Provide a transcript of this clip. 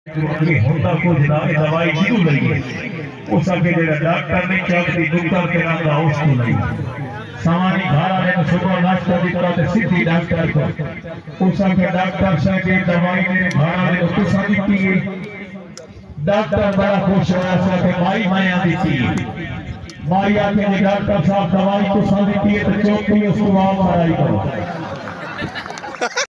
अगे होता कुछ ना दवाई क्यों लगी उस अगे जेड़ा डॉक्टर ने चलती दुक्कर के नाम दा उसको लगी सामानी घारा ने सुबह नाश्ता दिता ते सीधी डॉक्टर को उस अगे डॉक्टर साहब के दवाई ने घारा ने तो सदी की डॉक्टर बड़ा खुश होया सा के माई माया दी थी माई आके डॉक्टर साहब दवाई को सदी की तो चौकी उसको माराई करो।